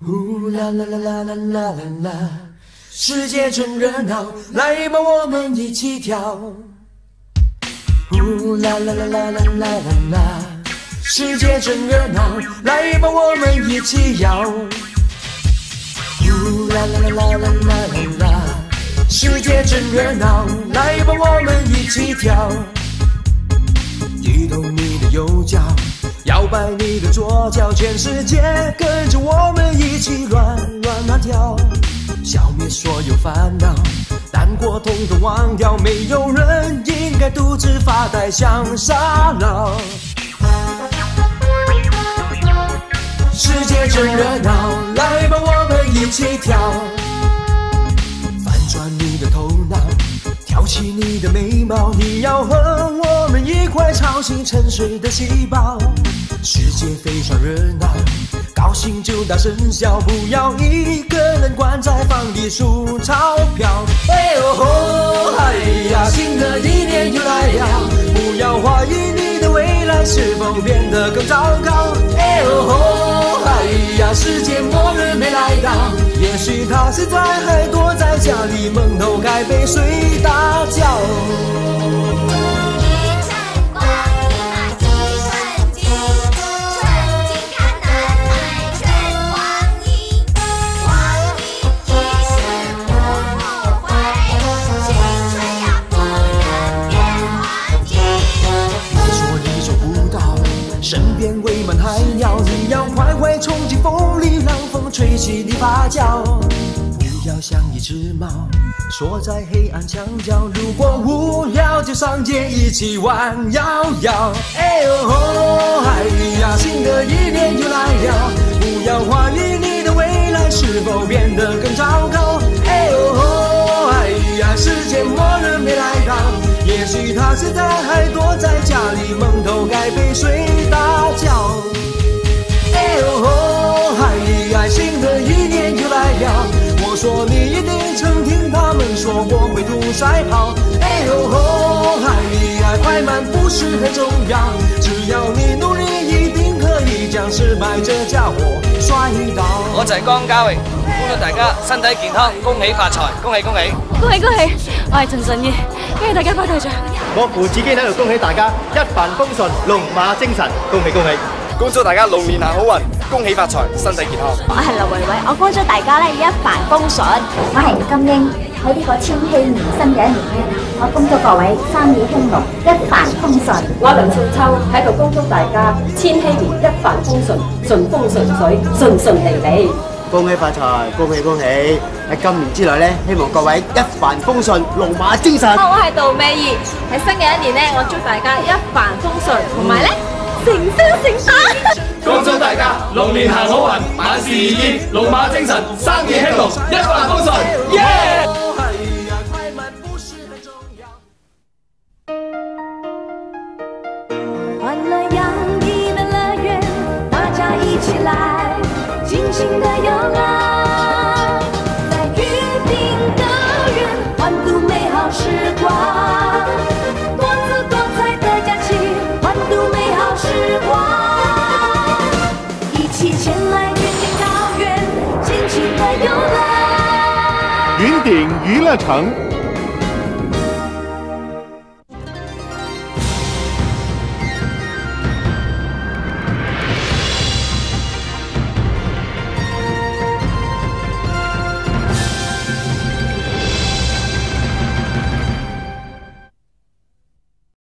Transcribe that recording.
呼啦啦啦啦啦啦啦啦，世界真热闹，来吧，我们一起跳。呼啦啦啦啦啦啦啦啦，世界真热闹，来吧，我们一起摇。呼啦啦啦啦啦啦啦啦，世界真热闹，来吧，我们一起跳。移动你的右脚，摇摆你的左脚，全世界跟着我们一起乱跳，消灭所有烦恼，难过统统忘掉，没有人应该独自发呆想傻闹。世界真热闹，来吧，我们一起跳，翻转你的头脑，挑起你的眉毛，你要和我们一块吵醒沉睡的细胞。世界非常热闹，高兴就大声笑，不要一个人关在房里数钞票。哎呦吼，哎呀，新的一年又来了，不要怀疑你的未来是否变得更糟糕。哎呦吼，哎呀，世界末日没来到，也许他现在还躲在家里蒙头盖被睡大觉。身边围满海鸟，你要快快冲进风里，让风吹起你发胶。不要像一只猫缩在黑暗墙角，如果无聊就上街一起玩摇摇。哎呦吼，哎呀，新的一年又来了，不要怀疑你的未来是否变得更糟糕。哎呦吼，哎呀，世界末日没来到，也许他现在还躲在家里蒙头盖被睡大觉。哎呦吼，哎呀，新的一年又来了，我说你一定曾听他们说过会土赛跑。哎呦吼，哎呀，快慢不是很重要，只要你努力，一定可以將失敗這家伙摔倒。 我就係江嘉榮，恭祝大家身體健康，恭喜發財，恭喜恭喜！ 恭喜恭喜！我係陳順義，恭喜大家發大財！ 我父子堅喺度恭喜大家一帆風順，龍馬精神，恭喜恭喜！ 恭祝大家龍年行好運，恭喜發財，身體健康。 我係劉維維，我恭祝大家咧一帆風順。 我係金英，喺呢個千禧年新嘅一年咧，我恭祝各位生意興隆，一帆風順。 我梁少秋喺度恭祝大家千禧年一帆風順，順風順水，順順利利。 恭喜發財，恭喜恭喜！喺今年之內咧，希望各位一帆風順，龍馬精神。 我係杜美儀，喺新嘅一年咧，我祝大家一帆風順，同埋咧成雙成打。 恭祝大家龍年行好運，萬事如意，龍馬精神，生意興隆，一帆風順，耶！ 欢乐洋溢的乐园，大家一起来，尽情的游览，在预定的园，欢度美好时光，多姿多彩的假期，欢度美好时光，一起前来云顶高原，尽情的游览。 云顶娱乐城。